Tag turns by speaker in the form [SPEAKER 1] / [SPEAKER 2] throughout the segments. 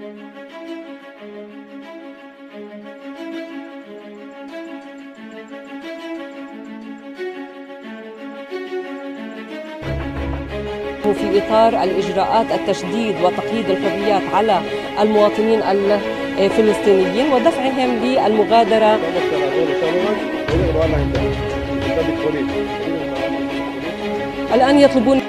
[SPEAKER 1] في إطار الإجراءات التشديد وتقييد الحريات على المواطنين الفلسطينيين ودفعهم للمغادرة. الآن يطلبون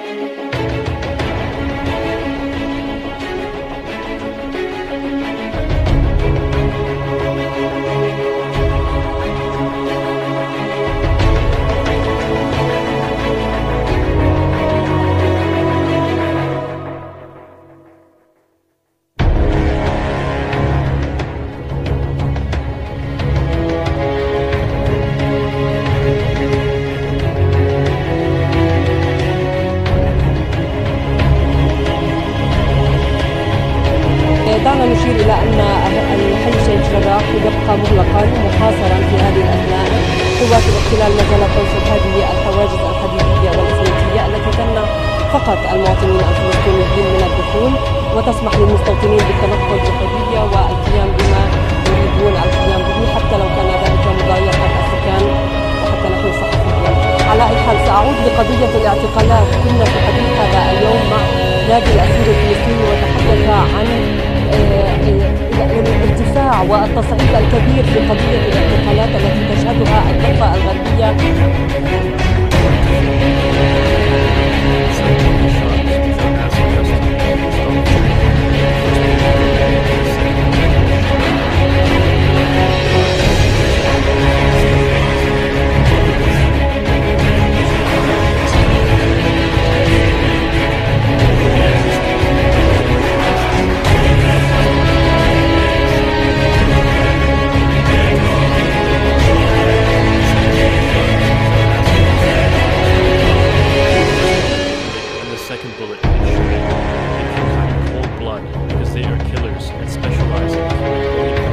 [SPEAKER 1] دعنا نشير إلى أن الحي شيخ جراح يبقى مغلقا محاصرا في هذه الأثناء. قوات الاحتلال ما زالت تنصب هذه الحواجز الحديدية والإسمنتية التي تمنع فقط المواطنين الفلسطينيين من الدخول وتسمح للمستوطنين بالتنقل بحرية والقيام بما يريدون القيام به حتى لو كان ذلك مضايقة السكان وحتى نحن الصحفيين. على أي حال سأعود لقضية الاعتقالات. كنا في حديث هذا اليوم مع نادي الأسير الفلسطيني وتحدث عن الارتفاع والتصعيد الكبير في قضية الاعتقالات التي تشهدها الضفة الغربية.
[SPEAKER 2] Second bullet hit Shuri. They kill her in cold blood because they are killers and specialize in killing only